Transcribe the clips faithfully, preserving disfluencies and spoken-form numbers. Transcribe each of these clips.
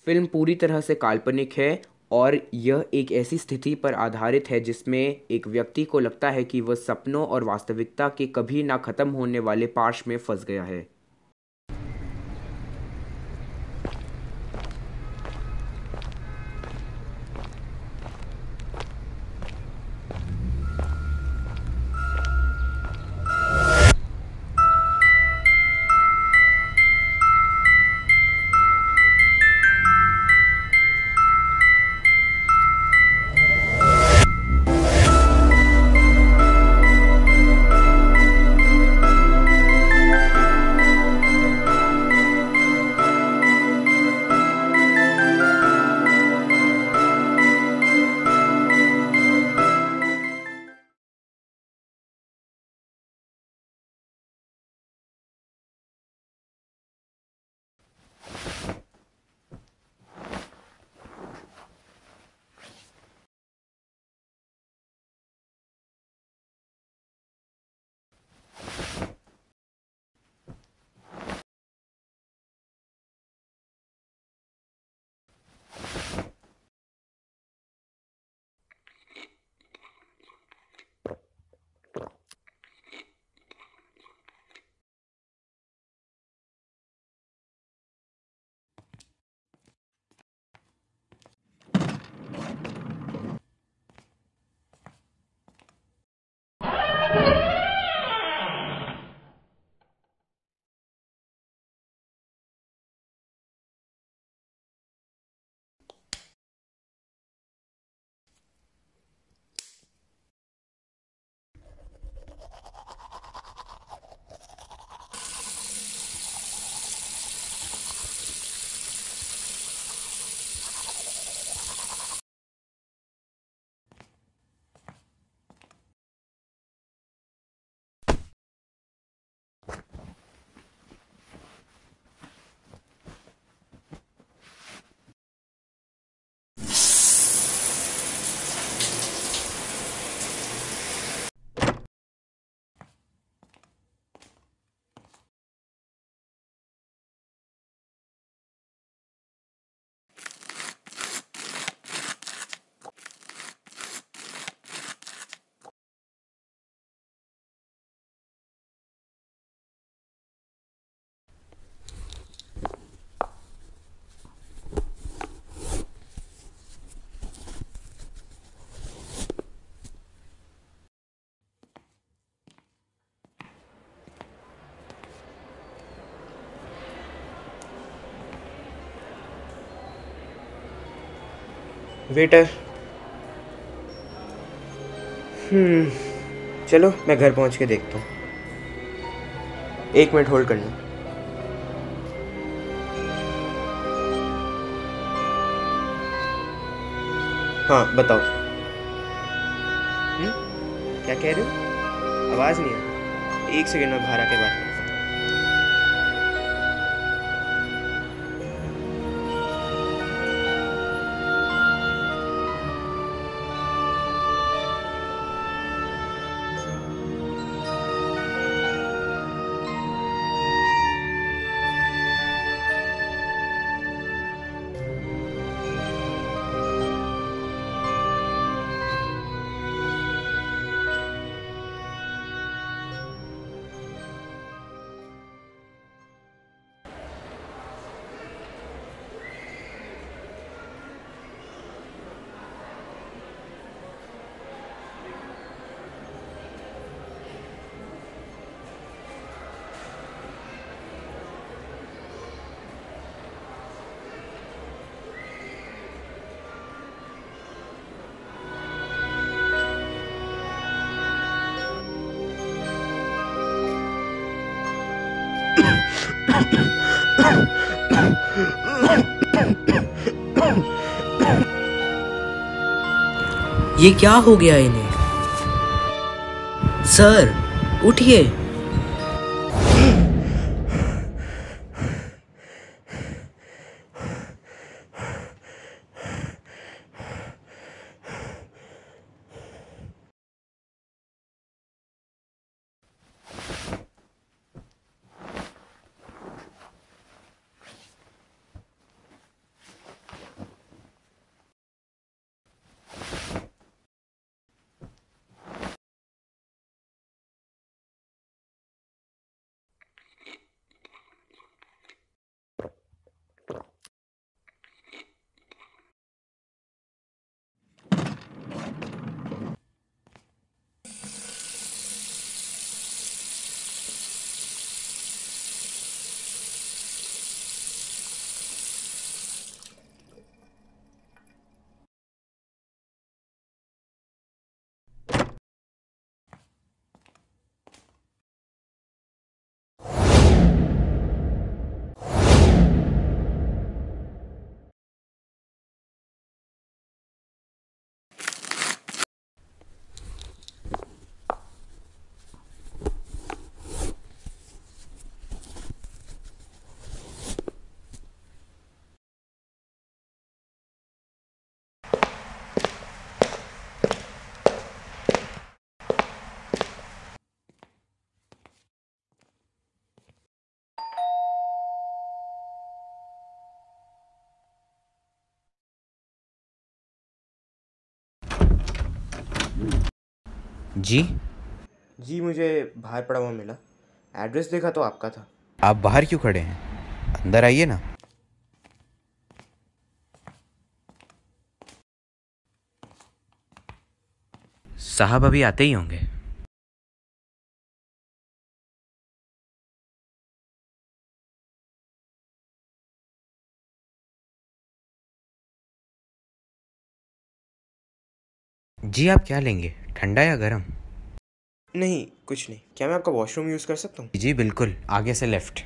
Film पूरी तरह से काल्पनिक है और यह एक ऐसी स्थिति पर आधारित है जिसमें एक व्यक्ति को लगता है कि वह सपनों और वास्तविकता के कभी ना खत्म होने वाले पाश में फंस गया है। वेटर। हम्म चलो मैं घर पहुंच के देखता हूँ। एक मिनट होल्ड करना। हाँ बताओ। हम्म क्या कह रहे हो? आवाज़ नहीं है। एक सेकंड में बाहर आके बात करता हूँ। ये क्या हो गया इन्हें? सर उठिए। जी। जी मुझे बाहर पड़ा हुआ मिला, एड्रेस देखा तो आपका था। आप बाहर क्यों खड़े हैं? अंदर आइए ना। साहब अभी आते ही होंगे। जी आप क्या लेंगे, ठंडा या गरम? नहीं कुछ नहीं, क्या मैं आपका वॉशरूम यूज़ कर सकता हूँ? जी बिल्कुल, आगे से लेफ्ट।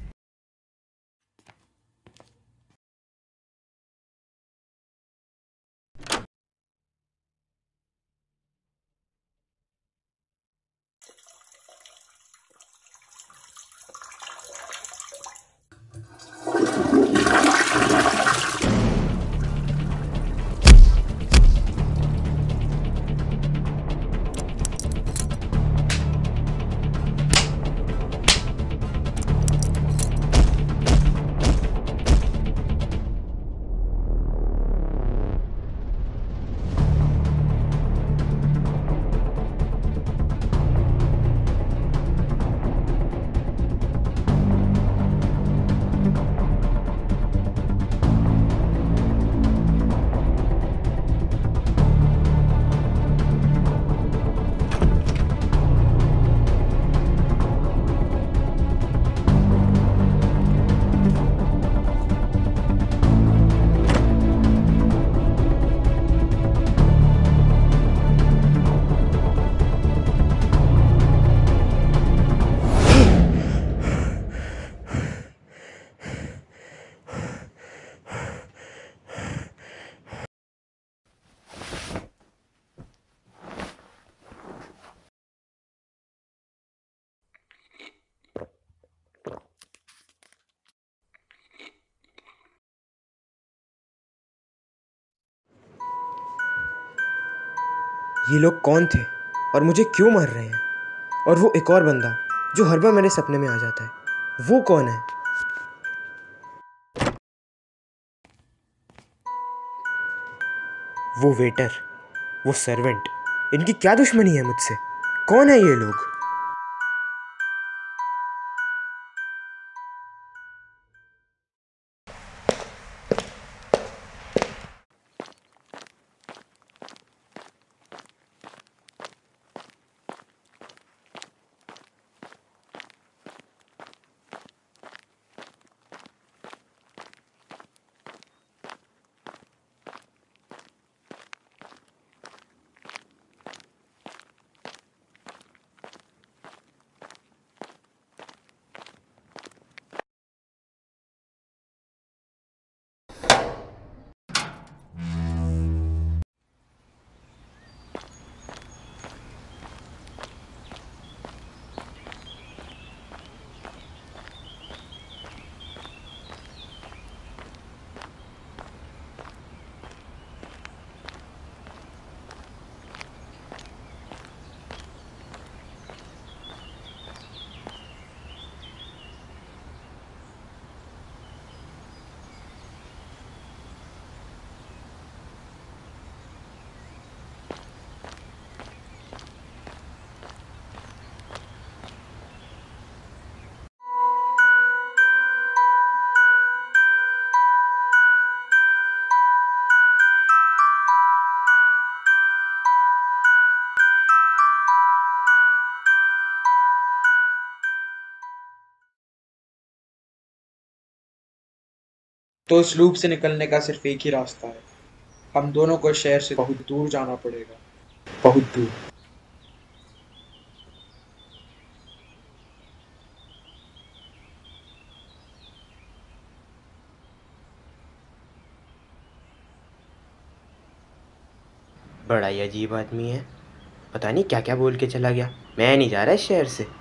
ये लोग कौन थे और मुझे क्यों मार रहे हैं? और वो एक और बंदा जो हर बार मेरे सपने में आ जाता है, वो कौन है? वो वेटर, वो सर्वेंट, इनकी क्या दुश्मनी है मुझसे? कौन है ये लोग? तो इस लूप से निकलने का सिर्फ एक ही रास्ता है। हम दोनों को इस शहर से बहुत दूर जाना पड़ेगा, बहुत दूर। बड़ा ही अजीब आदमी है, पता नहीं क्या क्या बोल के चला गया। मैं नहीं जा रहा इस शहर से।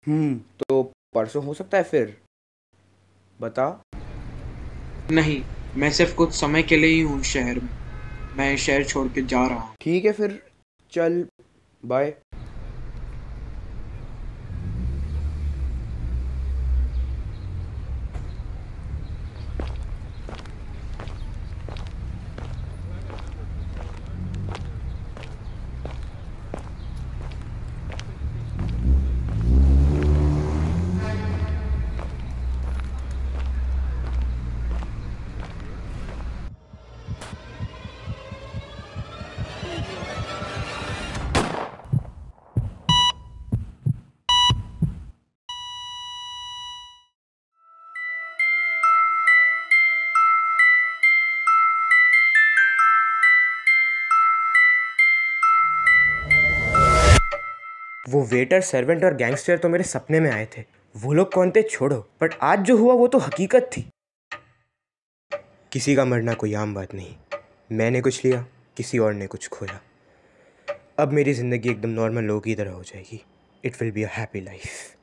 हम्म तो परसों हो सकता है फिर? बता। नहीं, मैं सिर्फ कुछ समय के लिए ही हूँ शहर में। मैं शहर छोड़ के जा रहा हूँ। ठीक है फिर, चल, बाय। वो वेटर, सर्वेंट और गैंगस्टर तो मेरे सपने में आए थे। वो लोग कौन थे छोड़ो, बट आज जो हुआ वो तो हकीकत थी। किसी का मरना कोई आम बात नहीं। मैंने कुछ लिया, किसी और ने कुछ खोया। अब मेरी ज़िंदगी एकदम नॉर्मल लोगों की तरह हो जाएगी। It will be a happy life.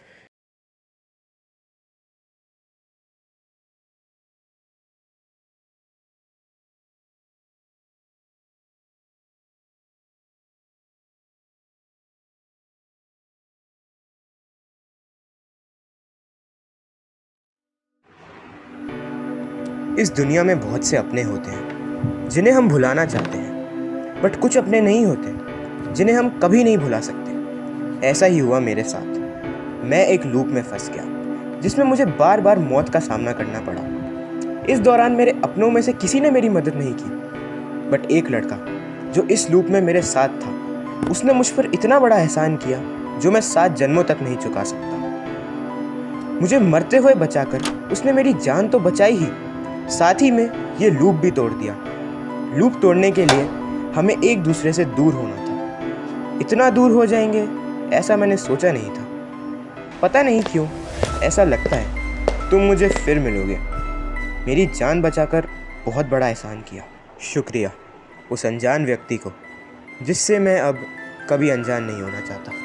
इस दुनिया में बहुत से अपने होते हैं जिन्हें हम भुलाना चाहते हैं, बट कुछ अपने नहीं होते जिन्हें हम कभी नहीं भुला सकते। ऐसा ही हुआ मेरे साथ। मैं एक लूप में फंस गया जिसमें मुझे बार बार मौत का सामना करना पड़ा। इस दौरान मेरे अपनों में से किसी ने मेरी मदद नहीं की, बट एक लड़का जो इस लूप में मेरे साथ था, उसने मुझ पर इतना बड़ा एहसान किया जो मैं सात जन्मों तक नहीं चुका सकता। मुझे मरते हुए बचाकर उसने मेरी जान तो बचाई ही, साथ ही में ये लूप भी तोड़ दिया। लूप तोड़ने के लिए हमें एक दूसरे से दूर होना था। इतना दूर हो जाएंगे ऐसा मैंने सोचा नहीं था। पता नहीं क्यों ऐसा लगता है तुम मुझे फिर मिलोगे। मेरी जान बचाकर बहुत बड़ा एहसान किया। शुक्रिया उस अनजान व्यक्ति को जिससे मैं अब कभी अनजान नहीं होना चाहता।